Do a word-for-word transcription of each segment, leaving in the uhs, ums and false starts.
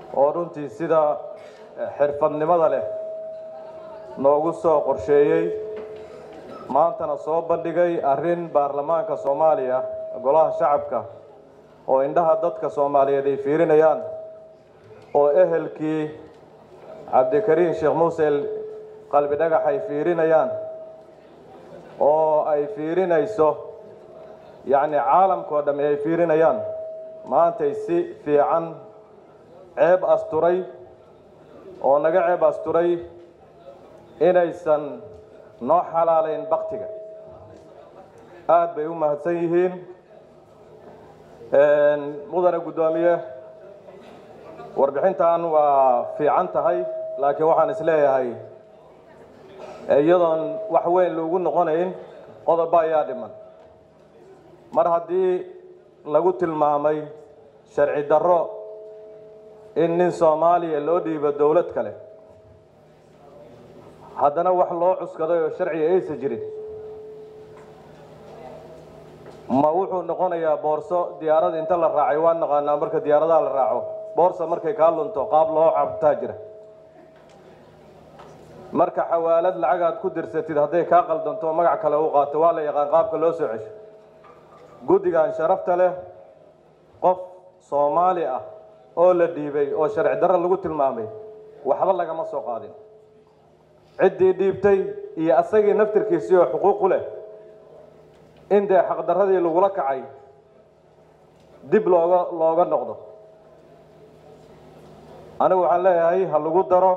oo runtii sida xirfadnimada leh noogu soo qorsheeyay maantana soo bandhigay arrin baarlamaanka Soomaaliya golaha shacabka oo indhaha dadka Soomaaliyeed ay fiirinayaan oo ehelkii Cabdikariin Sheekh Muuse qalbi dhagax ay fiirinayaan oo ay fiirinayso يعني عالم كودم ay fiirinayaan maanta si fiican ceeb asturay oo naga ceeb asturay inaysan noo xalaaleyn baqtiga aad bay u mahadsan yihiin een mudane gudoomiye warbixintan waa fiican tahay laakiin waxaan isleeyahay iyadoon wax weyn loogu noqonayn qodob ayaa dhiman mar haddii lagu tilmaamay sharci darro in nin Soomaaliya loo dhiibo dawlad kale haddana wax loo cuskaday oo sharci aysan jirin ma wuxuu noqonayaa boorso diyaarad inta la raacay waan naqaanaa marka diyaaradaha la raaco boorso markay ka lunto qaab loo cabtaa jira marka xawaalad lacag aad ku dirsatid hadday ka qaldanto magac kale u qaato waa la yaqaan qaabka loo soo cesho guddigan sharafta leh qof Soomaali ah oo la dhiibay oo sharci darro lagu tilmaamay waxba laga ma soo qaadin cidii dhiibtay iyo asagii naftirkiisii oo xuquuq u leh inta xaq darradii lagu la kacay dib looga looga noqdo anigu waxaan leeyahay ha lagu daro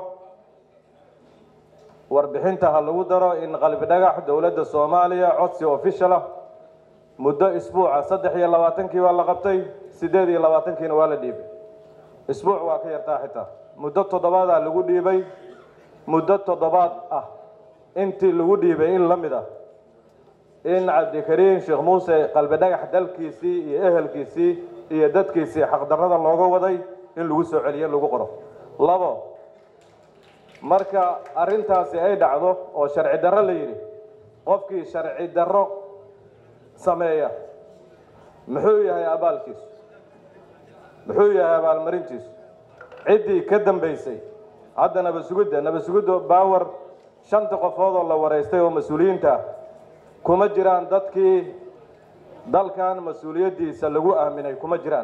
warbixinta ha lagu daro in qalbi dhagax dawladda Soomaaliya codsi official ah muddo isbuuca saddex iyo labaatankii waa la qabtay siddeed iyo labaatankiina waa la dhiibay isbuuc waa ka yartaa xitaa muddo toddobaad ah lagu dhiibay muddo toddobaad ah intii lagu dhiibay in la mid ah in Cabdikariin Sheekh Muuse qalbi dhagax dalkiisii iyo ehelkiisii iyo dadkiisii xaq darrada looga waday in lagu soo celiyo lagu qoro labo marka arrintaasi ay dhacdo oo sharci darro la yiri qofkii sharci darro sameeya muxuu yahay abaalkiisu muxuu yahay abaalmarintiisu cidii ka dambeysay hadda nabasugidda nabasugidda baawar shanta qofood oo la wareystay oo mas'uuliyiinta kuma jiraan dadkii dalkan mas'uuliyadiisa lagu aaminay kuma jiraan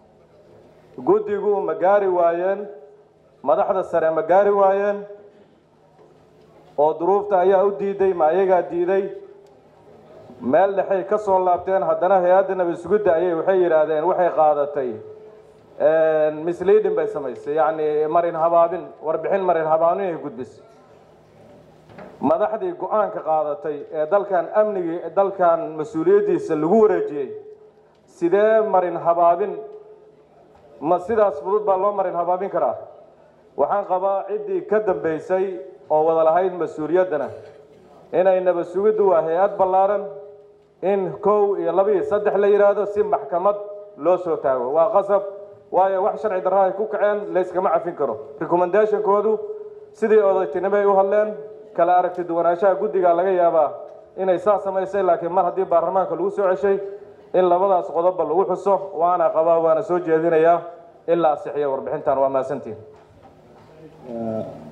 guddigu ma gaari waayeen madaxda sare ma gaari waayeen oo duruufta ayaa u diiday ma ayaga diiday meel dhaxay ka soo laabteen haddana hay'adda nabasugidda ayay waxay yiraahdeen waxay qaadatay een misleading bay samaysay yani marin habaabin warbixin marin habaabin ay gudbisay madaxdii go'aanka qaadatay ee dalkan amniga dalkan mas'uuliyadiisa lagu wareejiyay sidee marin habaabin ma sidaas fudud baa loo marin habaabin karaa waxaan qabaa cidii ka dambeysay oo wada lahayd mas'uuliyadana inay nabasugiddu waa hay'ad ballaaran in kow iyo laba iyo saddex la yiraahdo si maxkamad loo soo taago waa qasab waayo wax sharci darro ay ku kaceen la iskama cafin karo recommendation koodu sidii odaytinimo ay u hadleen kala aragti duwanaanshaha guddiga laga yaabaa inay saas samaysay laakiin mar haddii baarlamaanka lagu soo ceshay in labadaas qodobba lagu xuso waana qabaa waana soo jeedinayaa in la asixiyo warbixintan waa maasantiin